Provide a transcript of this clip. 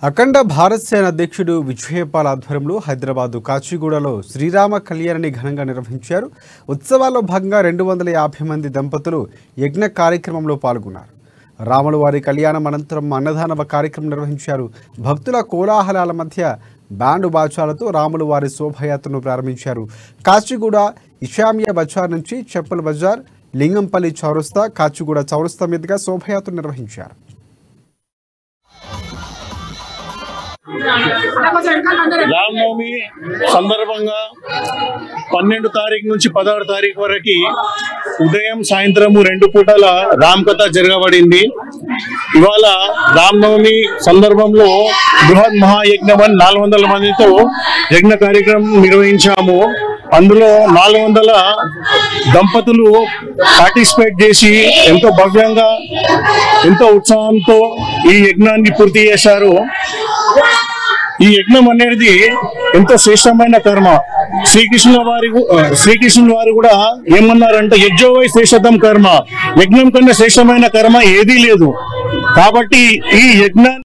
అఖండ భారత్ సేన అధ్యక్షుడు విజయపాల్ ఆధ్వర్యంలో హైదరాబాద్ కాచిగూడలో శ్రీరామ కళ్యాణాన్ని ఘనంగా నిర్వహించారు. ఉత్సవాల్లో భాగంగా 250 మంది దంపతులు యజ్ఞ కార్యక్రమంలో పాల్గొన్నారు. రాముల వారి కళ్యాణం అనంతరం అన్నదాన కార్యక్రమం నిర్వహించారు. భక్తుల కోలాహలాల మధ్య బ్యాండ్ బాజాలతో రాముల వారి శోభయాత్రను ప్రారంభించారు. కాచిగూడ ఇషామియా బజార్ నుంచి చెప్పుల బజార్, లింగంపల్లి చౌరస్తా, కాచిగూడ చౌరస్తా మీదుగా శోభయాత్ర నిర్వహించారు. రామనవమి సందర్భంగా 12 తారీఖు నుంచి 16 తారీఖు వరకు ఉదయం సాయంత్రము 2 పూటల రామకథ జరగబడింది. ఇవాళ రామనవమి సందర్భంలో బృహత్ మహాయజ్ఞం 400 మందితో యజ్ఞ కార్యక్రమం నిర్వహించాము. అందులో 400 దంపతులు పార్టిసిపేట్ చేసి ఎంతో భవ్యంగా ఎంతో ఉత్సాహంతో ఈ యజ్ఞాన్ని పూర్తి చేశారు. ఈ యజ్ఞం అనేది ఎంతో శ్రేష్టమైన కర్మ. శ్రీకృష్ణుల వారు కూడా ఏమన్నారంటే యజ్ఞోవై శ్రేష్టతం కర్మ, యజ్ఞం కన్నా శ్రేష్టమైన కర్మ ఏదీ లేదు. కాబట్టి ఈ యజ్ఞాన్ని